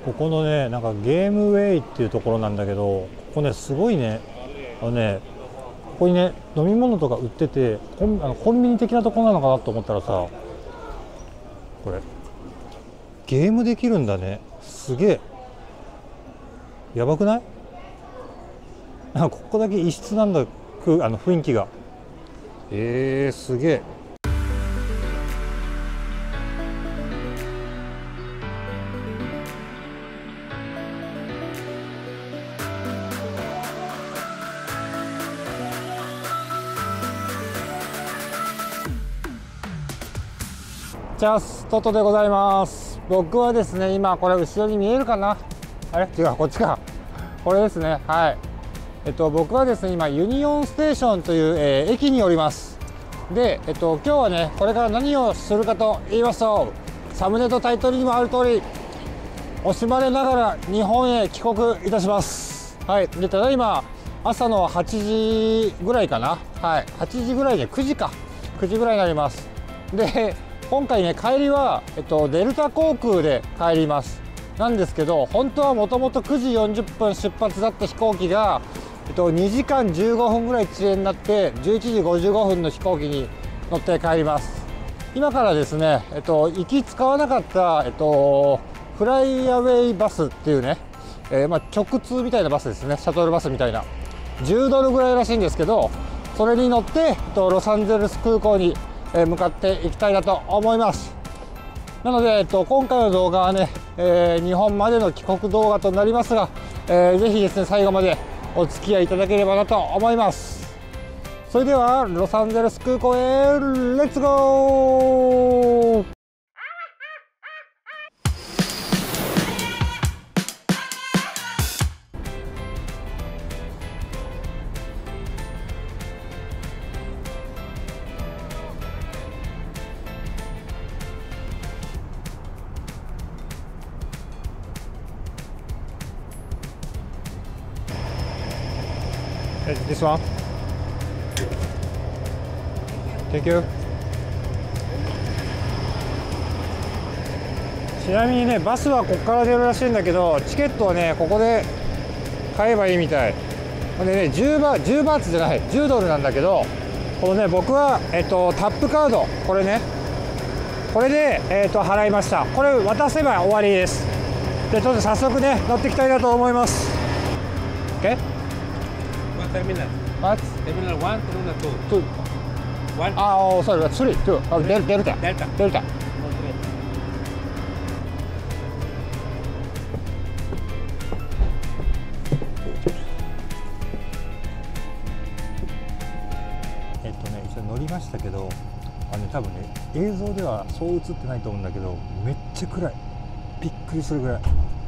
ここのね、なんかゲームウェイっていうところなんだけど、ここね、すごいね、ここにね、飲み物とか売ってて、コンビニ的なところなのかなと思ったらさ、これ、ゲームできるんだね。すげえ。やばくない？なんかここだけ異質なんだ、雰囲気が。すげえ。チャストトでございます。僕はですね、今これ後ろに見えるかな、あれ違う、こっちか、これですね。はい、僕はですね今ユニオンステーションという、駅におります。で、今日はねこれから何をするかと言いますと、サムネとタイトルにもある通り、惜しまれながら日本へ帰国いたします。はい、でただいま朝の8時ぐらいかな。はい、8時ぐらいで9時か、9時ぐらいになります。で今回ね帰りは、デルタ航空で帰ります。なんですけど、本当はもともと9時40分出発だった飛行機が、2時間15分ぐらい遅延になって11時55分の飛行機に乗って帰ります。今からですね、行き使わなかった、フライアウェイバスっていうね、直通みたいなバスですね、シャトルバスみたいな10ドルぐらいらしいんですけど、それに乗って、ロサンゼルス空港に向かっていきたいなと思います。なので、今回の動画はね、日本までの帰国動画となりますが、ぜひですね最後までお付き合いいただければなと思います。それではロサンゼルス空港へレッツゴー。This one? Thank you. ちなみにね、バスはここから出るらしいんだけど、チケットはね、ここで買えばいいみたい。でね、10バーツじゃない、10ドルなんだけど、このね、僕は、タップカード、これね、これで、払いました。これ渡せば終わりです。で、ちょっと早速ね、乗っていきたいなと思います。OK? Terminal. What? Terminal 1, Terminal 2. 2. 1. Oh, sorry, 3, 2. Oh, Delta. Delta. 一応乗りましたけど、多分ね、映像ではそう映ってないと思うんだけど、めっちゃ暗い。びっくりするぐらい。も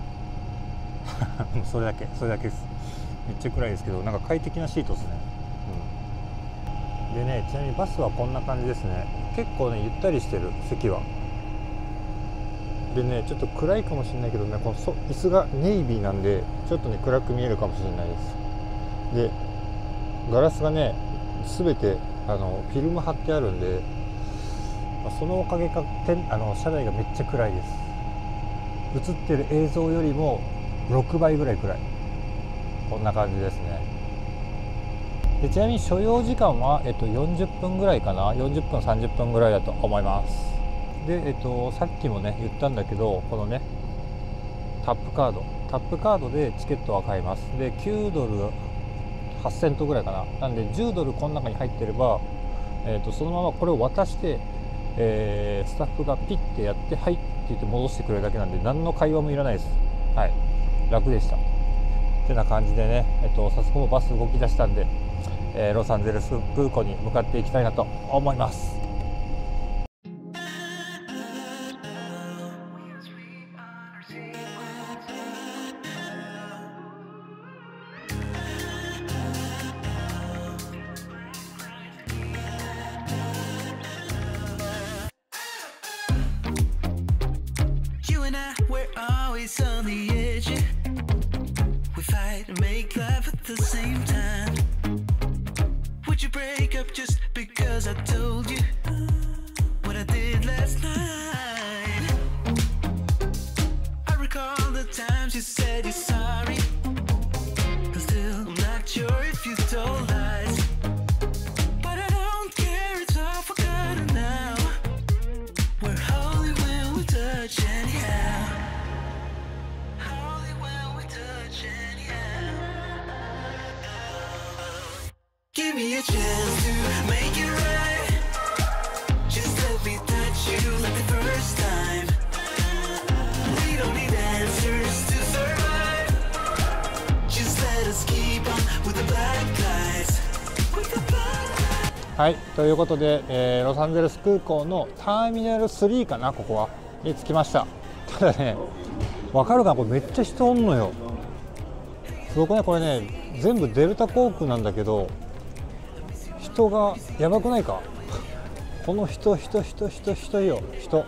うそれだけです。めっちゃ暗いですけど、なんか快適なシートですね。でね、ちなみにバスはこんな感じですね。結構ねゆったりしてる、席は。でね、ちょっと暗いかもしれないけどね、この椅子がネイビーなんでちょっとね暗く見えるかもしれないです。でガラスがね全てフィルム貼ってあるんで、そのおかげか車内がめっちゃ暗いです。映ってる映像よりも6倍ぐらい暗い。こんな感じですね。でちなみに所要時間は、40分ぐらいかな。40分30分ぐらいだと思います。で、さっきもね言ったんだけど、このねタップカードでチケットは買います。で9ドル8セントぐらいかな。なんで10ドルこの中に入ってれば、そのままこれを渡して、スタッフがピッてやって「はい」って言って戻してくれるだけなんで、何の会話もいらないです。はい、楽でした。ってな感じでね、早速もバス動き出したんで、ロサンゼルス空港に向かっていきたいなと思います。 On the edge, we fight and make love at the same time. Would you break up just because I told you what I did last night? I recall all the times you said you're sorry. Still, I'm not sure if you told lies. But I don't care, it's all forgotten now. We're holy when we touch anyhow. Holy when we touch anyhow. Give me a chance to make it right. Just let me touch you like the first time. We don't need answers to survive. Just let us keep on with the black lights. With the black lights. はい、ということで、ロサンゼルス空港のターミナル3かな、ここはに着きました。ただね、わかるかな、これめっちゃ人おんのよ。すごくね、これね、全部デルタ航空なんだけど、人がやばくないか。この人よ、人。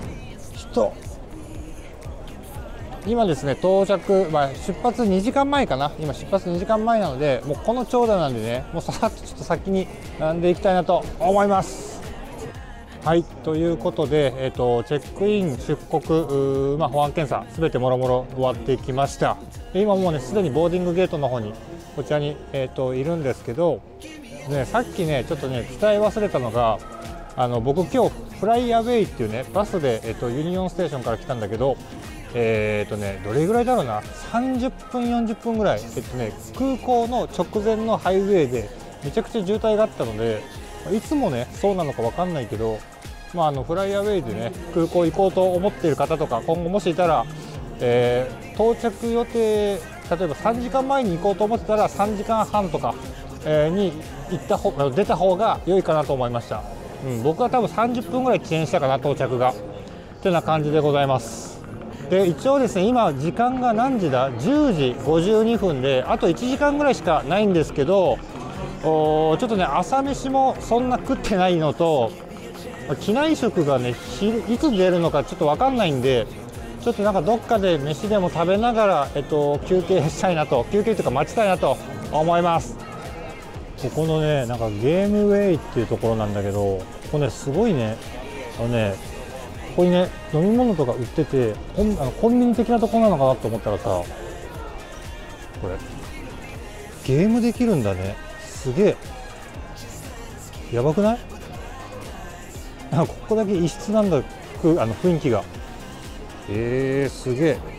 今ですね、到着、出発2時間前かな。今出発2時間前なので、もうこの長蛇なんでね、もうさらっとちょっと先に並んでいきたいなと思います。はい、ということで、チェックイン、出国、保安検査すべてもろもろ終わってきました。で今もうね、すでにボーディングゲートの方にこちらに、いるんですけど、ね、さっきねちょっとね伝え忘れたのが、僕今日フライアウェイっていうねバスで、ユニオンステーションから来たんだけど、どれぐらいだろうな、30分40分ぐらい、空港の直前のハイウェイでめちゃくちゃ渋滞があったので、いつもねそうなのか分かんないけど、フライアウェイでね空港行こうと思っている方とか、今後もしいたら、到着予定、例えば3時間前に行こうと思ってたら3時間半とか、に出た方が良いかなと思いました。僕は多分30分ぐらい遅延したかな、到着が。ってな感じでございます。で一応ですね、今時間が何時だ、10時52分であと1時間ぐらいしかないんですけど、ちょっとね朝飯もそんな食ってないのと、機内食がねいつ出るのかちょっと分かんないんで、ちょっとなんかどっかで飯でも食べながら、休憩したいなと、休憩というか待ちたいなと思います。ここのね、なんかゲームウェイっていうところなんだけど、ここねすごいね、ここにね飲み物とか売ってて、コンビニ的なところなのかなと思ったらさ、これゲームできるんだね。すげえやばくない？なんかここだけ異質なんだ、雰囲気が。すげえ。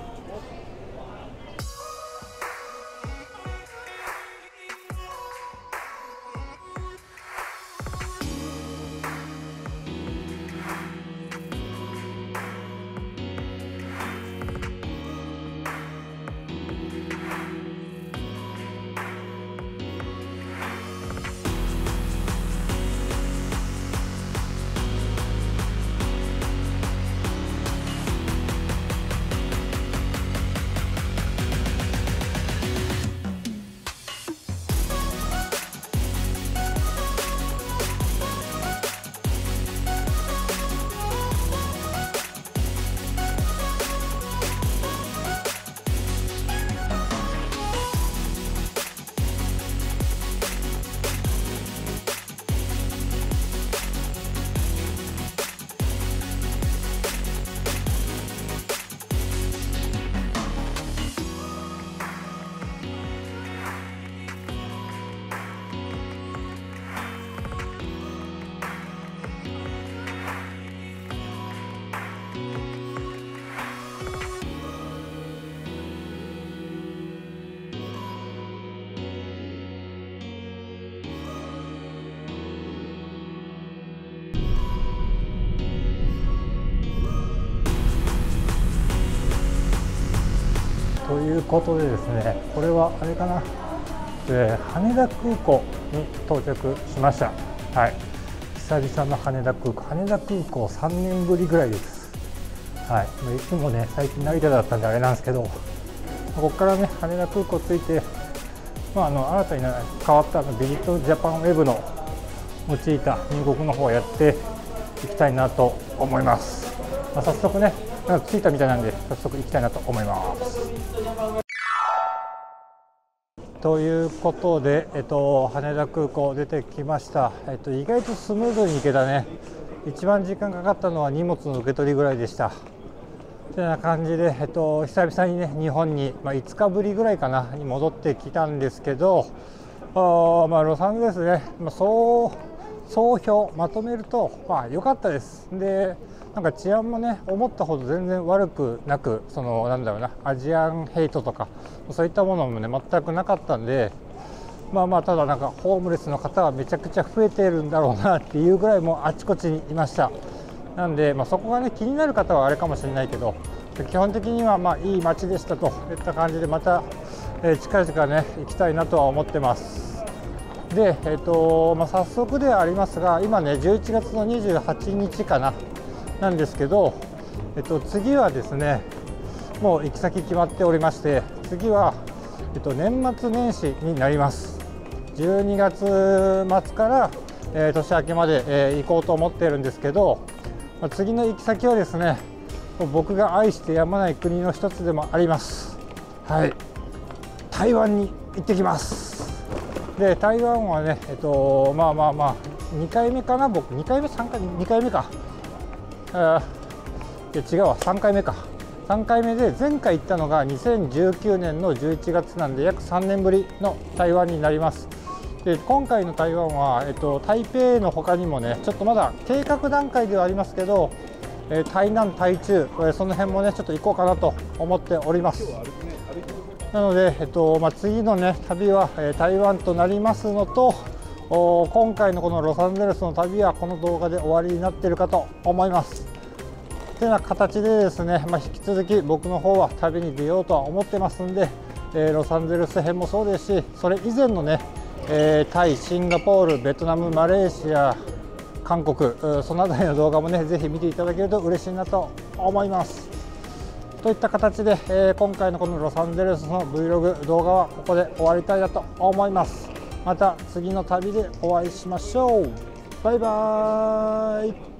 ということでですね、これはあれかな、羽田空港に到着しました。はい、久々の羽田空港3年ぶりぐらいです。はい、いつもね最近成田だったんであれなんですけど、ここからね羽田空港着いて、新たに変わったビジットジャパンウェブの用いた入国の方をやっていきたいなと思います。早速ね着いたみたいなんで、早速行きたいなと思います。ということで、羽田空港出てきました。意外とスムーズに行けたね。一番時間かかったのは荷物の受け取りぐらいでした。 てな感じで、久々にね日本に、5日ぶりぐらいかなに戻ってきたんですけど、ロサンゼルスね、総評まとめると良かったです。でなんか治安もね思ったほど全然悪くなく、なんだろうな、アジアンヘイトとかそういったものもね全くなかったんで、ただなんかホームレスの方はめちゃくちゃ増えているんだろうなっていうぐらいもうあちこちにいました。なんで、そこがね気になる方はあれかもしれないけど、基本的にはいい街でしたといった感じで、また、近々ね行きたいなとは思ってます。で、早速ではありますが、今ね11月の28日かななんですけど、次はですねもう行き先決まっておりまして、次は、年末年始になります。12月末から、年明けまで、行こうと思っているんですけど、次の行き先はですね僕が愛してやまない国の一つでもあります。はい、台湾に行ってきます。で台湾はね2回目かな、僕2回目3回2回目か、いや違うわ、3回目か。3回目で、前回行ったのが2019年の11月なんで約3年ぶりの台湾になります。で今回の台湾は、台北の他にもねちょっとまだ計画段階ではありますけど、台南、台中、その辺もねちょっと行こうかなと思っております。なので、次のね旅は、台湾となりますのと、今回のこのロサンゼルスの旅はこの動画で終わりになっているかと思います。というような形でですね、引き続き僕の方は旅に出ようとは思ってますんで、ロサンゼルス編もそうですし、それ以前のね、タイ、シンガポール、ベトナム、マレーシア、韓国、その辺りの動画もねぜひ見ていただけると嬉しいなと思います。といった形で、今回のこのロサンゼルスの Vlog 動画はここで終わりたいなと思います。また次の旅でお会いしましょう。バイバーイ。